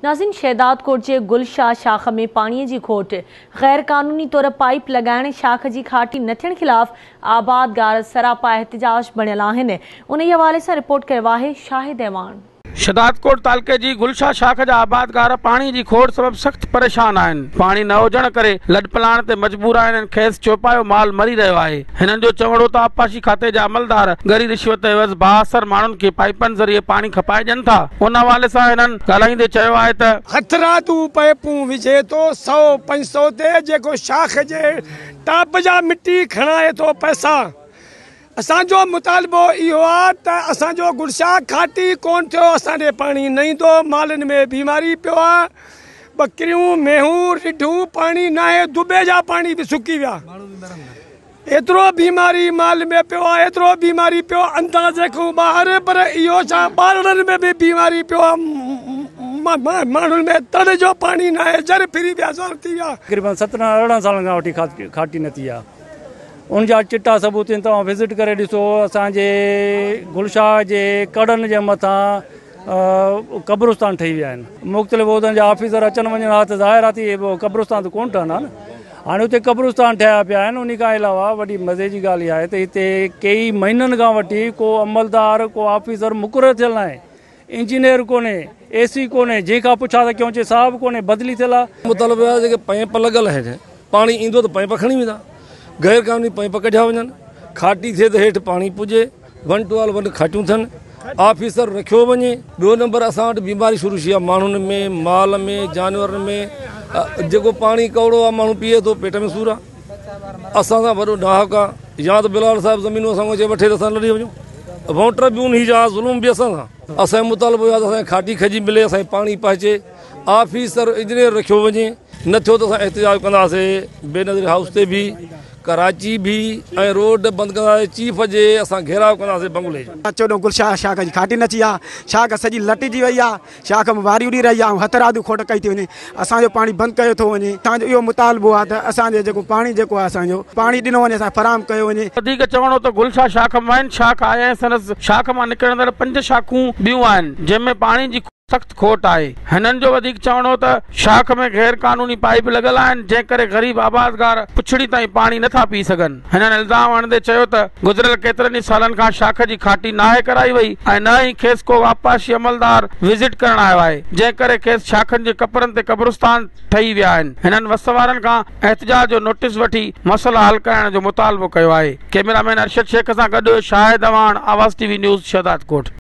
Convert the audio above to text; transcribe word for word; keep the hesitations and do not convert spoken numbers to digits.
नाज़रीन, शहदादकोट के गुलशाह शाख में पानी की खोट, गैर कानूनी तौर पाइप लगाने शाख की खाटी न थियण खिलाफ आबादगार सरापा एहतजाज बणियल आहिनि। उन हवाले से रिपोर्ट कयो आहे शाहिद ऐवान। शहदादकोट तालुके जी गुलशाह शाख जा आबादगार पानी की खोट सबब सख्त परेशान आहिनि। पानी न हुजण करे लॾपलाइण ते मजबूर आहिनि। खेस चौपायो माल मरी रहियो आहे। हिननि जो चवणो त आबपाशी खाते जा अमलदार गरी रिश्वत एवज़ बाअसर माण्हुनि खे पाइपनि ज़रिए पानी खपाए ॾियनि था। उन हवाले सां हिननि ॻाल्हाईंदे चयो आहे त हथरातू पाइपूं विझे तो सौ पंज सौ ते जेको शाख जे टाप जा मिट्टी खणाए तो पैसा। असांजो मुतालबो इहो आहे त असांजो गुलशाह खाटी कोन थियो, असांजे पानी न ईंदो, मालनि में बीमारी पियो आहे। बकरियूं मेहूं रिढूं पानी न आहे, दुबे जा पानी बि सुकी विया। एतिरो बीमारी माल में पियो आहे, एतिरो बीमारी पियो अंदाज़ रखूं ॿाहिरि, पर इहो छा ॿारनि में बि बीमारी पियो आहे। माण्हुनि में तड़ जो पानी न आहे, जर फिरी विया ज़ोर थी विया। तक़रीबन सत्रहं अरिड़हं सालनि खां वठी खाटी न थी आहे। उन जा चिट्टा सबूत आहिनि, तव्हां विज़िट करे ॾिसो। असांजे गुलशाह जे कड़नि जे मथां क़ब्रिस्तान ठही विया आहिनि। मुख़्तलिफ़ उहिदनि जा ऑफिसर अचनि वञनि हा त ज़ाहिर आहे त क़ब्रिस्तान त कोन ठहंदा न। हाणे हुते क़ब्रिस्तान ठहिया पिया आहिनि। उन खां अलावा वॾी मज़े जी ॻाल्हि इहा आहे त हिते कई महीननि खां वठी को अमलदार को ऑफिसर मुक़ररु थियल न आहे। इंजीनियर कोन्हे, ए सी कोन्हे, जंहिंखां पुछा त क्यों चे साहब कोन्हे, बदिली थियल आहे। मुतालबो आहे जेके पाइप लॻल आहिनि, पाणी ईंदो त पाइप खणी वेंदा, गैर कानूनी पाइप कढिया वञनि। खाटी थिए त हेठि पाणी पुॼे, वन टू वाल वन खाटियूं थियनि, ऑफिसर रखियो वञे। ॿियो नंबर असां वटि बीमारी शुरू थी आहे माण्हुनि में, माल में, जानवरनि में। जेको पाणी कौड़ो आहे माण्हू पीए थो, पेट में सूर आहे। असां सां वॾो ॾाहक आहे, या त बिलाल साहिबु ज़मीनूं असां अचे वठे त असां लड़ी वञूं। वोटर बि उन जा ज़ुल्म बि असां सां। असांजो मुतालबो आहे त असांखे खाटी खजी मिले, असांखे पाणी पहुचे, ऑफिसर इंजीनियर रखियो वञे। न थियो त असां एहतजाज कंदासीं बेनज़ीर हाउस ते बि, कराची भी, ऐं रोड बंदि कंदासीं। चीफ जे असां घेराव कंदासीं बंगले जो। चोॾहं गुलशाह शाख जी खाटी नची आहे, शाख सॼी लटिजी वई आहे, शाख में वारी उॾी रही आहे, हथ राधू खोट कई थी वञे। असांजो पाणी बंदि कयो थो वञे। असांजो इहो मुतालबो आहे त असांजो जेको पाणी जेको आहे असांजो पाणी ॾिनो वञे, असां फराहम कयो वञे। वधीक चवणो त गुलशाह शाख में आहिनि। शाख आहे संदसि शाख मां निकिरंदड़ पंज शाखूं ॿियूं आहिनि जंहिंमें पाणी जी सख्त खोट आहे। हिननि जो वधीक चवणो त शाख में गैर कानूनी पाइप लॻल आहिनि, जंहिं करे ग़रीब आबादगार पुछड़ी ताईं पाणी नथा पी सघनि। हिननि इल्ज़ाम हणंदे चयो त गुज़िरियल केतिरनि ई सालनि खां शाख जी खाटी नाहे कराई वई ऐं न ई खेसि को आबपाशी अमलदार विज़िट करण आयो आहे, जंहिं करे खेसि शाखनि जे कपरनि ते क़ब्रिस्तान ठही विया आहिनि। हिननि वस वारनि खां एहतजाज जो नोटिस वठी मसइला हल करण जो मुतालबो कयो आहे। कैमरामैन अरशद शेख सां गॾु शाहिद ऐवान, आवाज़ टीवी न्यूज़, शहदादकोट।